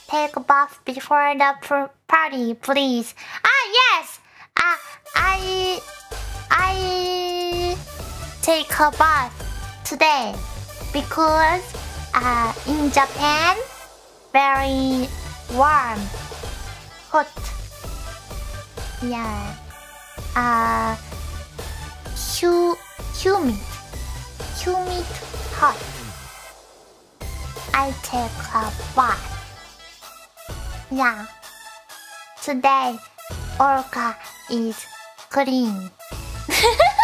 take a bath before the party, please. Yes. I take a bath today because in Japan very warm, hot. Yeah. Humid, hot. I take a bath. Yeah. Today, Orca is clean.